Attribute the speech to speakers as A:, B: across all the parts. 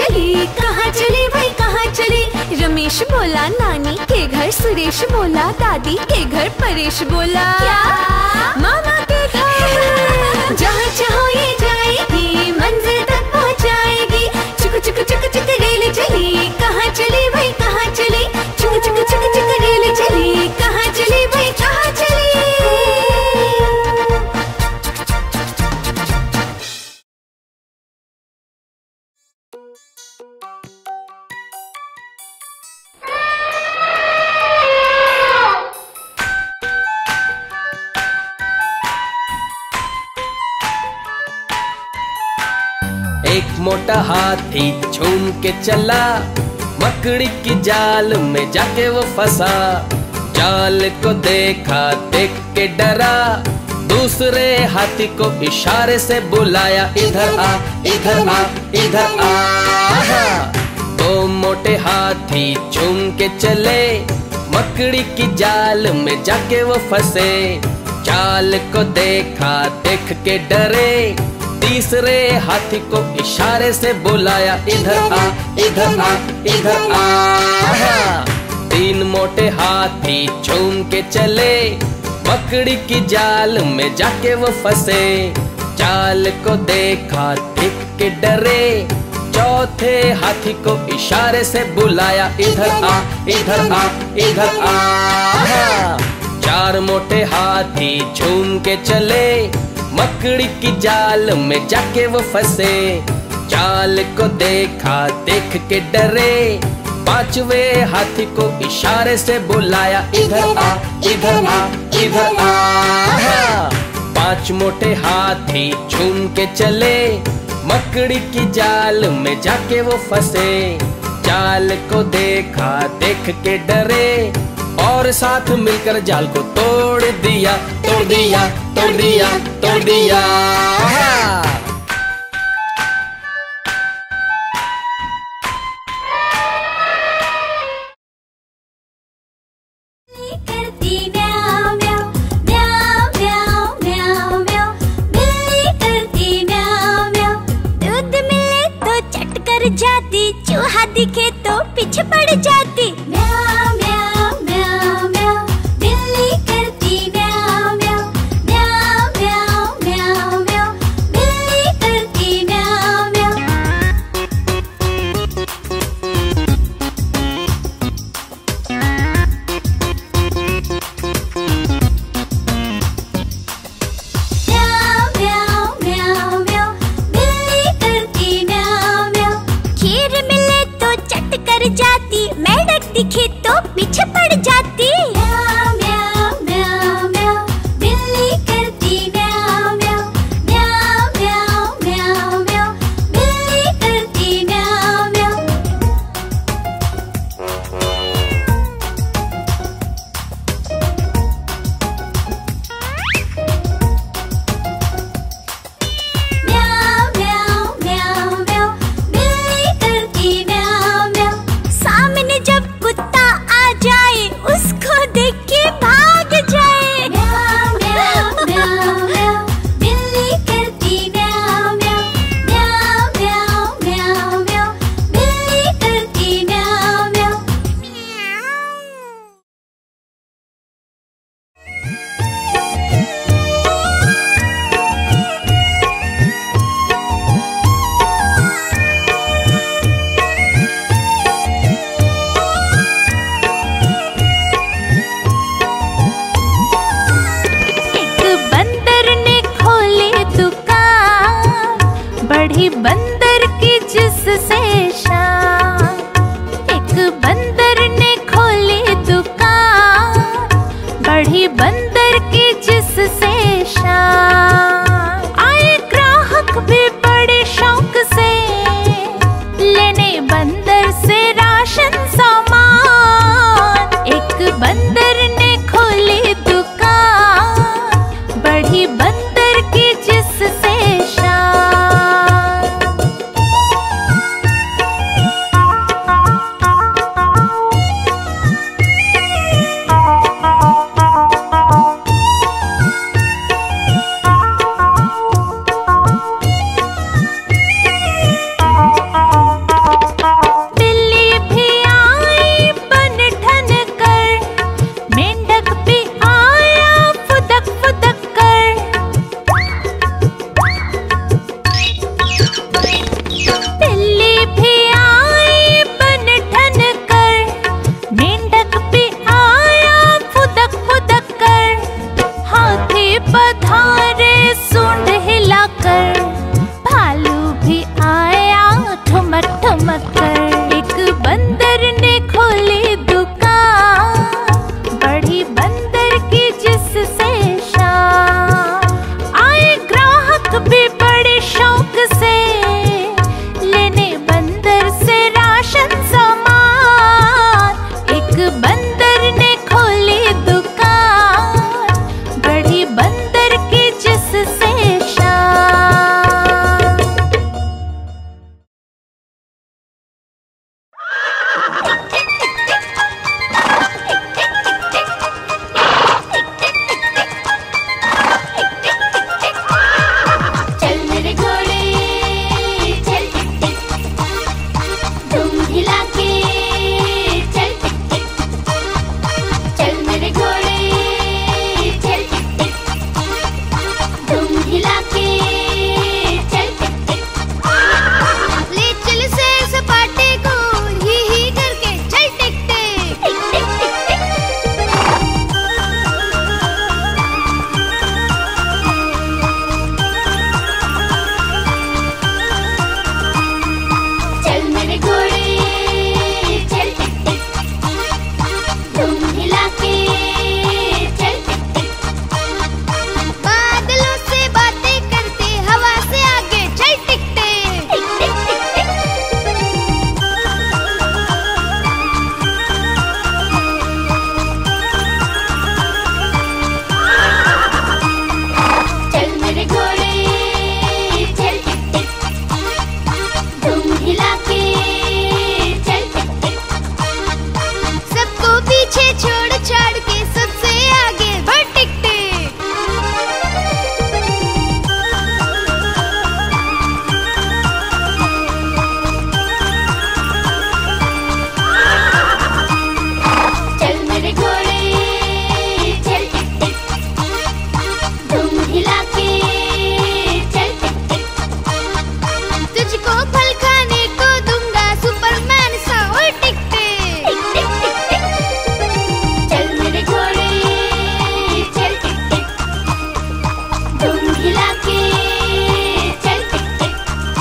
A: चली, कहाँ चली भाई कहाँ चली। रमेश बोला नानी के घर, सुरेश बोला दादी के घर, परेश बोला क्या मामा के घर। जहाँ चाहो ये जाएगी, मंजिल तक पहुँचाएगी। चुक चुक चुक चुक रेल चली, कहाँ चली भाई कहाँ चली। चुक चुक चुक चुक रेल चली, कहाँ चली भाई कहाँ चली।
B: एक मोटा हाथी झूम के चला, मकड़ी की जाल में जाके वो फंसा। जाल को देखा, देख के डरा, दूसरे हाथी को इशारे से बुलाया, इधर आ इधर आ इधर आ। दो मोटे हाथी झूम के चले, मकड़ी की जाल में जाके वो फंसे। जाल को देखा, देख के डरे, तीसरे हाथी को इशारे से बुलाया, इधर आ इधर आ इधर आ। तीन मोटे हाथी झूम के चले, मकड़ी की जाल में जाके वो फंसे। जाल को देखा, देख के डरे, चौथे हाथी को इशारे से बुलाया, इधर आ इधर आ इधर आ। चार मोटे हाथी झूम के चले, मकड़ी की जाल में जाके वो फंसे। जाल को देखा, देख के डरे, पांचवे हाथी को इशारे से बुलाया, इधर आ इधर आ इधर आ। पांच मोटे हाथी झूम के चले, मकड़ी की जाल में जाके वो फंसे। जाल को देखा, देख के डरे, और साथ मिलकर जाल को तोड़ दिया तोड़ दिया तोड़ दिया तोड़ दिया।
A: करती म्याऊं म्याऊं म्याऊं म्याऊं म्याऊं म्याऊं, बिल्ली करती म्याऊं म्याऊं। दूध मिले तो चट कर जाती, चूहा दिखे तो पीछे पड़ जाती। म्याऊं म्याऊं म्याऊं म्याऊं, बिल्ली करती म्याऊं म्याऊं म्याऊं म्याऊं म्याऊं म्याऊं, बिल्ली पधारे सूंड हिलाकर, भालू भी आया ठुमक ठुमक कर। एक बंदर ने खोली दुकान, बड़ी बंदर की जिससे शान। आए ग्राहक भी बड़े शौक से, लेने बंदर से राशन सामान। एक बंदर ने खोली दुकान, बड़ी बंदर की जिससे शान। चल मेरे घोड़े चल टिक टिक, धूम हिला के चल टिक टिक। चल मेरे घोड़े चल टिक टिक, धूम हिला के चल टिक टिक। ले चल सैर सपाटे को ही करके चल टिक टिक टिक टिक टिक टिक। चल मेरे घोड़े चल टिक टिक, धूम हिला के चल टिक टिक। बादलों से बातें करते हवा से आगे चल टिक टिक टिक टिक टिक टिक। चल मेरे घोड़े चल टिक टिक, धूम हिला के चल टिक टिक। सबको पीछे छोड़ छाड़ के सबसे आगे बढ़ टिक टिक। चल मेरे घोड़े चल टिक टिक, धूम हिला के चल टिक टिक। तुझको फल खाने को दूंगा सुपरमैन सा उड़ टिक टिक टिक टिक टिक टिक। चल मेरे घोड़े चल टिक टिक, धूम हिला के चल टिक टिक।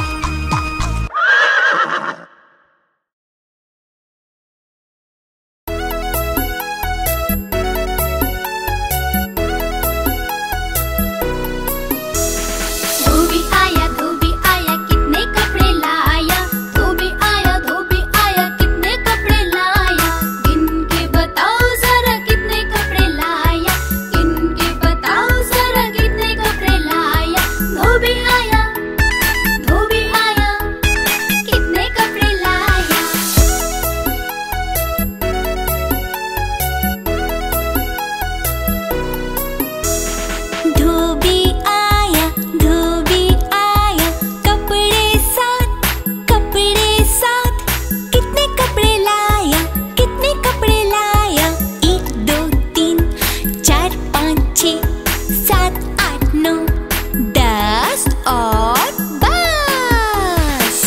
A: धोबी आया कितने कपड़े लाया। धोबी आया कितने कपड़े लाया। गिन के बताओ जरा कितने कपड़े लाया। गिन के बताओ जरा कितने कपड़े लाया। धोबी आया कितने कपड़े लाया। धोबी आया कपड़े साथ कितने कपड़े लाया। कितने कपड़े लाया। 1 2 3 4 5 6 7 8 9 10 और बस।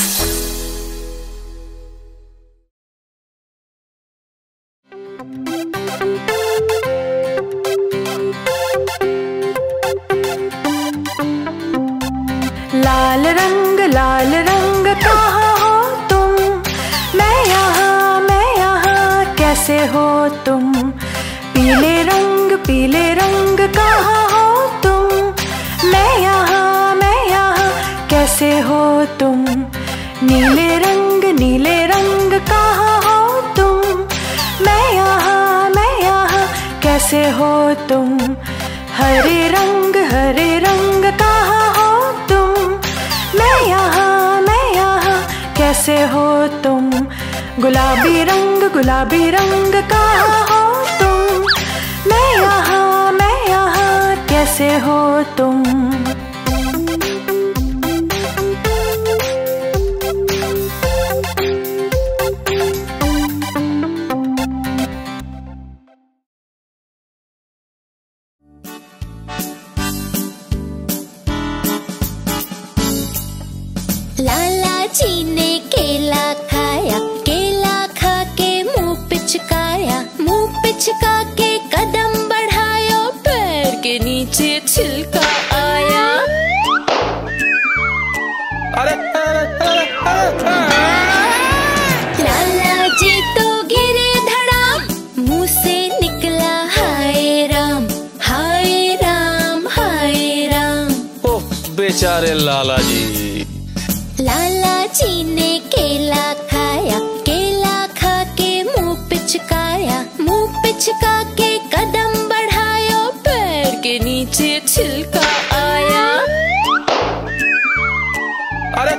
C: लाल रंग कहाँ हो तुम। मैं यहाँ कैसे हो तुम। पीले रंग कहाँ हो तुम। मैं यहाँ कैसे हो तुम। नीले रंग कहाँ हो तुम। मैं यहाँ कैसे हो तुम। हरे रंग कहाँ हो तुम। मैं यहाँ कैसे हो तुम। गुलाबी रंग कहाँ हो तुम। मैं यहाँ कैसे हो तुम।
A: लाला जी ने केला खाया, केला खा के मुंह पिचका के कदम बढ़ाया, पैर के नीचे नीचे छिलका आया।
B: अरे
A: लाला जी तो घिरे धड़ाम, मुंह से निकला हाय राम, हाय राम, हाय राम।
B: ओह बेचारे लाला जी।
A: लाला जी ने केला खाया, केला खा के मुंह पिचकाया, मुंह पिचका के कदम बढ़ाया, पैर के नीचे छिलका आया।
B: अरे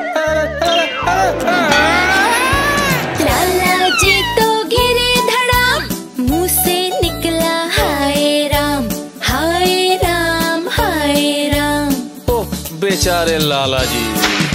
A: लाला जी तो घिरे धड़ाम, मुंह से निकला हाय राम, हाय राम, हाय राम।
B: ओह बेचारे लाला जी।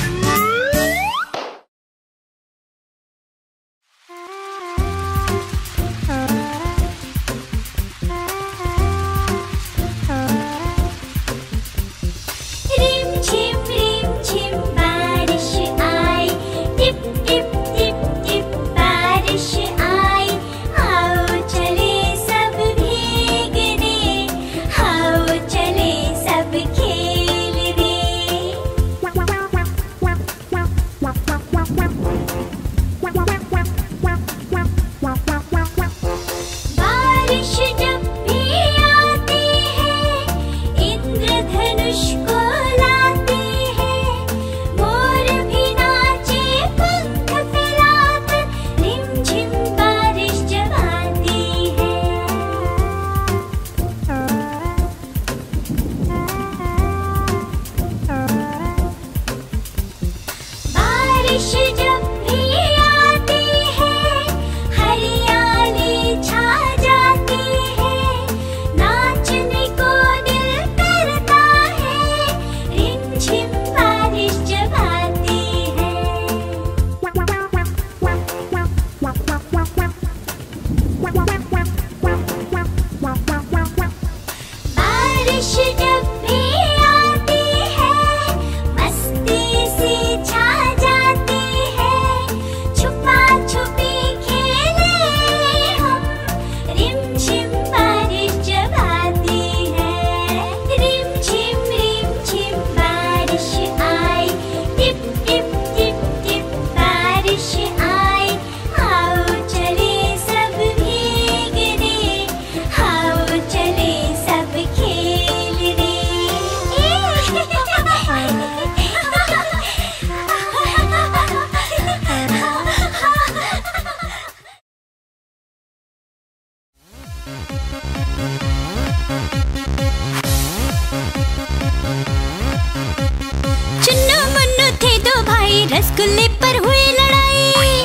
A: रसगुल्ले पर हुई लड़ाई।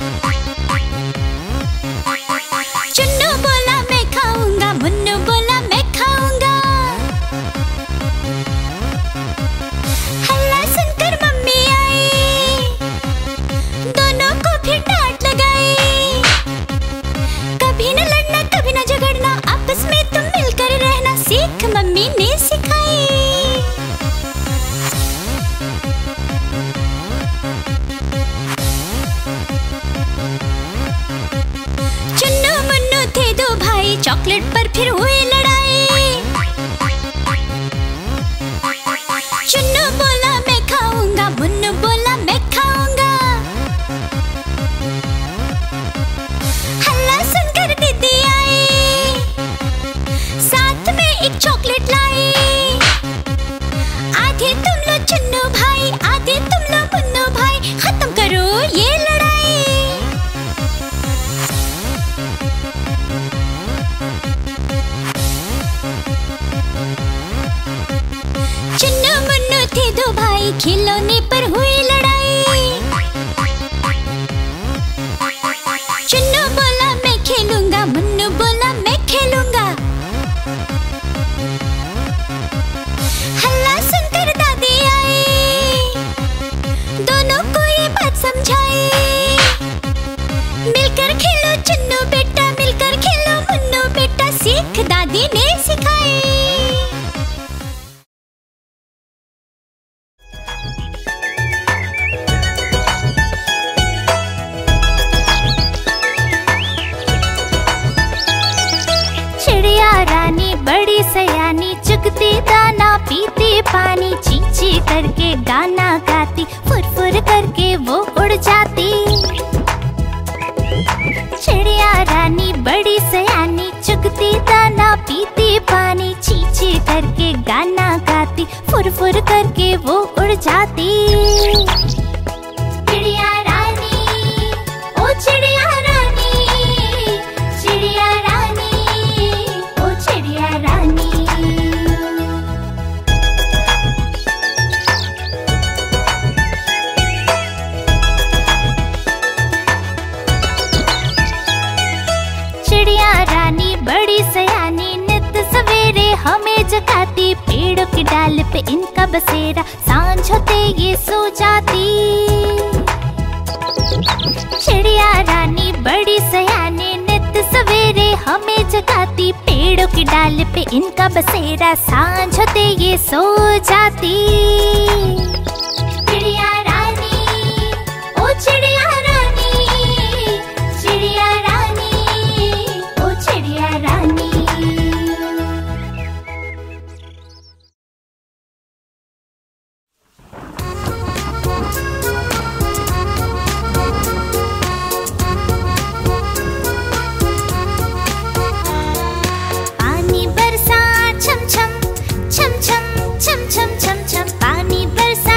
A: चुन्नू बोला मैं खाऊंगा, मुन्नू बोला मैं खाऊंगा। हल्ला सुनकर मम्मी आई, दोनों को फिर डांट लगाई। कभी न लड़ना कभी न झगड़ना, आपस में तुम मिलकर रहना, सीख मम्मी ने सिखाई। चॉकलेट पर फिर हुई लड़ाई। चुन्नू बोला मैं खाऊंगा, मुन्नू बोला मैं खाऊंगा। हल्ला सुनकर दीदी आई, साथ में एक चॉकलेट लाई। आधे तुम लो चुन्नू भाई, आधे तुम लो मुन्नू भाई, खत्म करो ये लड़ाई। चुन्नू मुन्नू थे दो भाई, खिलौने पर हुई लड़ाई। चुन्नू बोला मैं खेलूंगा, मुन्नू बोला मैं खेलूंगा। हल्ला सुनकर दादी आई, दोनों को ये बात समझाई। मिलकर खेलो चुन्नू बेटा, मिलकर खेलो मुन्नू बेटा, सीख दादी ने सिखाई।
D: दाना पीती पानी, ची ची करके गाना गाती, फुर फुर करके वो उड़ जाती। चिड़िया रानी बड़ी सयानी, चुगती दाना पीती पानी, ची ची करके गाना गाती, फुर फुर करके वो उड़ जाती। चिड़िया रानी, ओ चिड़िया रानी, चिड़िया रानी, ओ चिड़िया रानी। चिड़िया रानी बड़ी सयानी, नित सवेरे हमें जगाती, पेड़ों की डाल पे इनका बसेरा, सांझ होते ये सो जाती। चिड़िया रानी बड़ी सयानी, नित सवेरे हमें जगाती, पेड़ों की डाल पे इनका बसेरा, सांझ होते ये सो जाती। चिड़िया रानी, ओ चिड़िया रानी, चिड़िया रानी, ओ चिड़िया रानी। पानी बरसा छम छम छम छम छम छम छम छम, पानी बरसा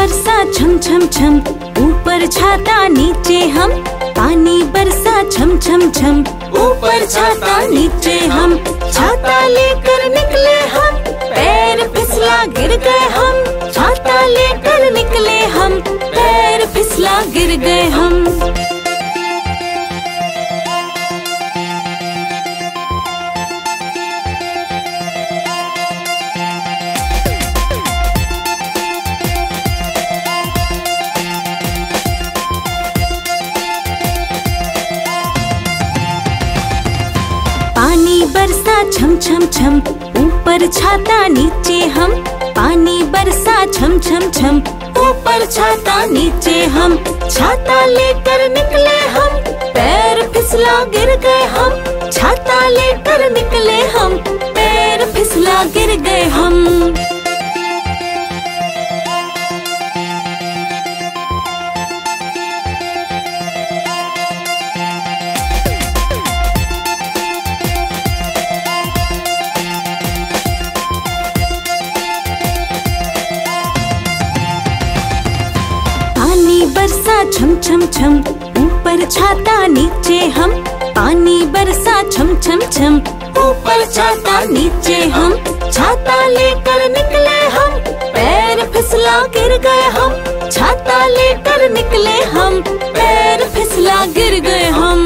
A: बरसा छम छम छम, ऊपर छाता नीचे हम। पानी बरसा छम छम छम, ऊपर छाता नीचे हम। छाता लेकर निकले हम, पैर फिसला गिर गए हम। छाता लेकर निकले हम, पैर फिसला गिर गए हम। पानी बरसा छम छम छम, ऊपर छाता नीचे हम। पानी बरसा छम छम छम, ऊपर छाता नीचे हम। छाता लेकर निकले हम, पैर फिसला गिर गए हम। छाता लेकर निकले हम, पैर फिसला गिर गए हम। बरसा छम छम छम, ऊपर छाता नीचे हम। पानी बरसा छम छम छम, ऊपर छाता नीचे हम। छाता लेकर निकले हम, पैर फिसला गिर गए हम। छाता लेकर निकले हम, पैर फिसला गिर गए हम।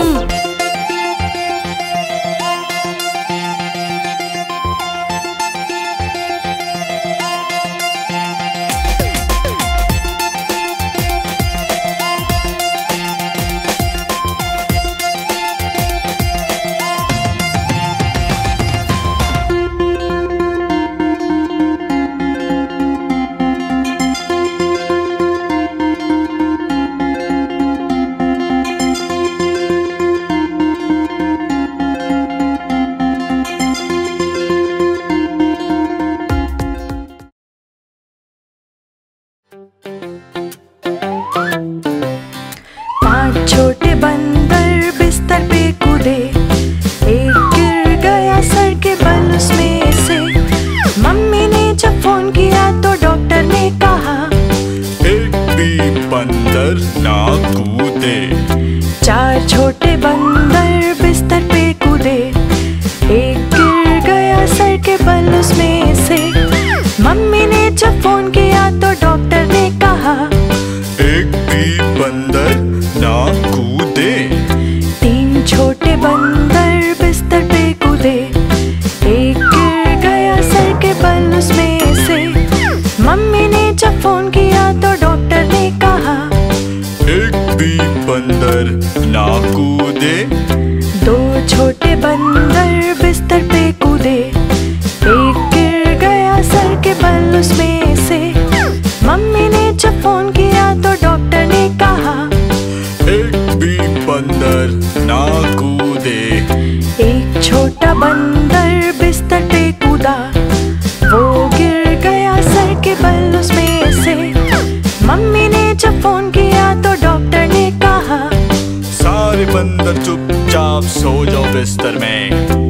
C: छोटे बंदर बिस्तर पे कूदे, एक गिर गया सर के बल उसमें से। मम्मी ने जब फोन किया तो डॉक्टर ने कहा,
E: एक भी बंदर ना कूदे।
C: 4 छोटे बंदर बिस्तर पे कूदे, एक गिर गया सर के बल उसमें से। मम्मी ने जब फोन किया तो डॉक्टर ने कहा,
E: एक भी बंदर ना कूदे।
C: 3 छोटे बंदर बिस्तर पे कूदे, एक गिर गया सर के बल उसमें से। मम्मी ने जब फोन किया तो डॉक्टर ने कहा,
E: एक भी बंदर ना कूदे।
C: 2 छोटे बंदर बिस्तर पे कूदे, एक गिर गया सर के बल उसमें से। मम्मी ने जब फोन किया तो डॉक्टर ने कहा,
E: एक भी बंदर ना कूदे।
C: एक छोटा बंदर बिस्तर पे कूदा, वो गिर गया सर के बल उसमें से। मम्मी ने जब फोन किया तो डॉक्टर ने कहा,
E: सारे बंदर चुपचाप सो जाओ बिस्तर में।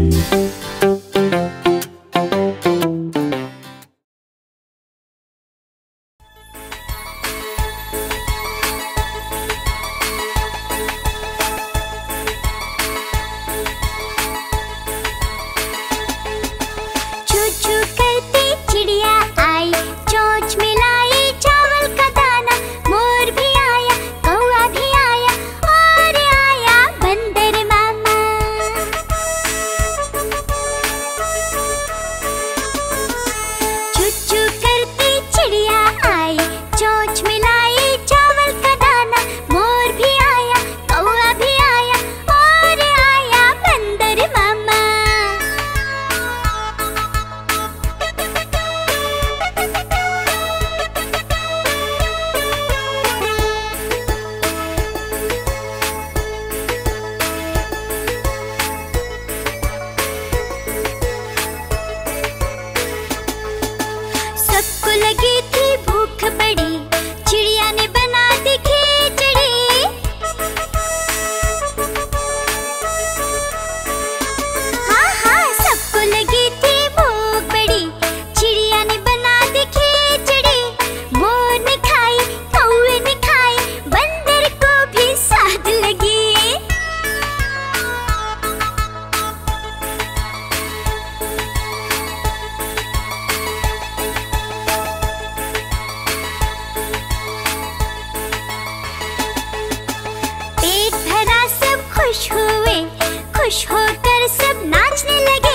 D: खुश होकर सब नाचने लगे।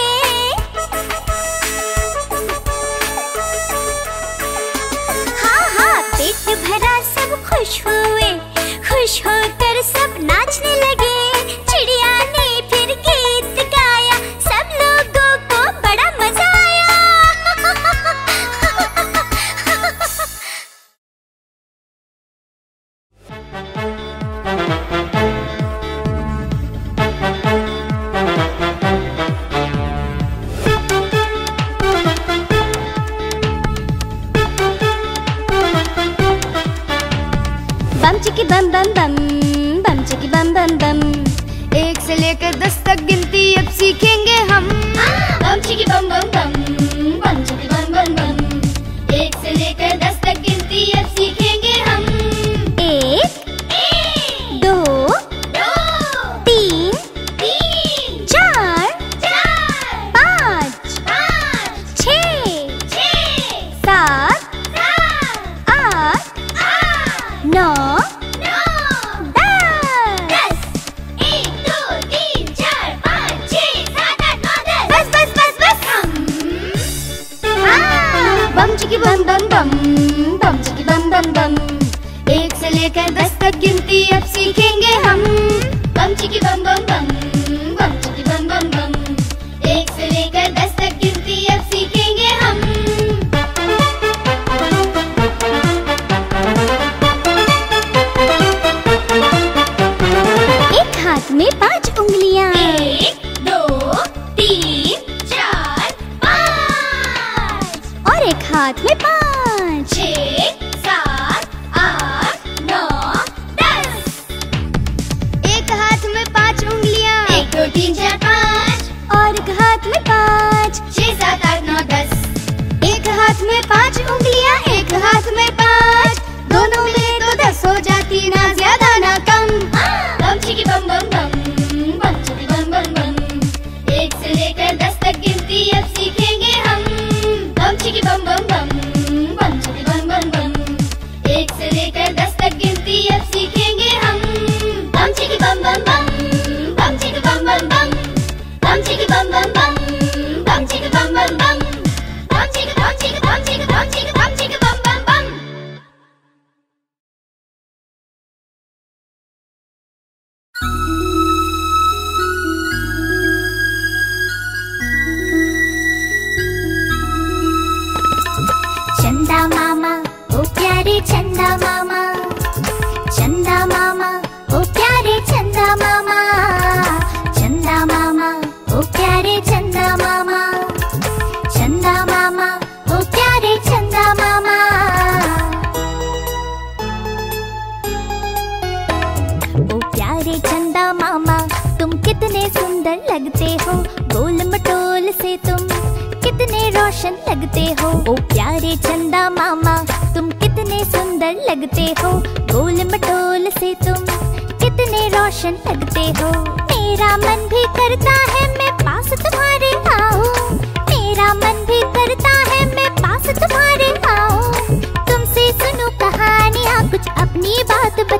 D: हाँ हाँ पेट भरा सब खुश हुए, खुश होकर सब नाचने लगे। चिड़िया ने फिर गीत गाया, सब लोगों को बड़ा मजा आया।
A: बम चिकी बम बम बम, बम चिकी बम बम बम। 1 से लेकर 10 तक गिनती अब सीखेंगे हम।
D: बम चिकी बम बम बम, बम चिकी बम बम बम। 1 से लेकर 10 तक गिनती अब सीखेंगे हम।
A: 1 2 3 4 5 6 7 8 9 10।
D: 1 2 3 4 5 6 7 8 9 10। बस
A: बम चिकी बम बम बम, बम चिकी बम बम बम। 1 से लेकर 10 तक गिनती अब सीखेंगे हम।
D: बम चिकी बम बम बम, बम चिकी बम बम बम। 1 से लेकर 10 तक गिनती अब सीखेंगे हम।
A: एक हाथ में 5 उंगलियां,
D: 1 2 3 4 5।
A: और एक हाथ में 5।
D: 6 7 8 9 10।
A: एक हाथ में 5 उंगलियां,
D: 1 2 3 4 5।
A: और एक हाथ में 5।
D: 6 7 8 9 10।
A: एक हाथ में 5 उंगलियां, एक हाथ में 5। दोनों मिले तो 10 हो जाती, ना ज्यादा ना कम।
D: बम चिकी बम बम बम, बम चिकी बम बम बम। 1 से लेकर 10 तक गिनती अब सीखेंगे हम। बम चिकी बम बम बम, बम चिकी बम बम बम। 1 से लेकर 10 तक गिनती अब सीखेंगे हम। बम चिकी बम बम बम, बम चिकी बम बम बम। बम चिकी बम बम बम, बम चिकी बम बम बम। बम चिकी बम चिकी बम चिकी बम चिकी बम चिकी बम बम बम। चंदा मामा ओ प्यारे चंदा मामा, चंदा मामा ओ प्यारे चंदा मामा। चंदा मामा ओ प्यारे चंदा मामा, चंदा मामा ओ प्यारे चंदा मामा। ओ प्यारे चंदा मामा तुम कितने सुंदर लगते हो, गोल मटोल से तुम कितने रोशन लगते हो। ओ प्यारे चंदा मामा तुम कितने सुंदर लगते हो, गोल मटोल से तुम कितने रोशन लगते हो। मेरा मन भी करता है मैं पास तुम्हारे आऊं, मेरा मन भी करता है मैं पास तुम्हारे आऊं। तुमसे सुनूं कहानियाँ, कुछ अपनी बात